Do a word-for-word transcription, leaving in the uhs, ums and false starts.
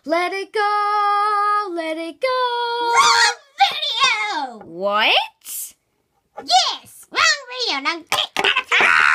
Let it go, let it go. Wrong video! What? Yes, wrong video. Now get out of here.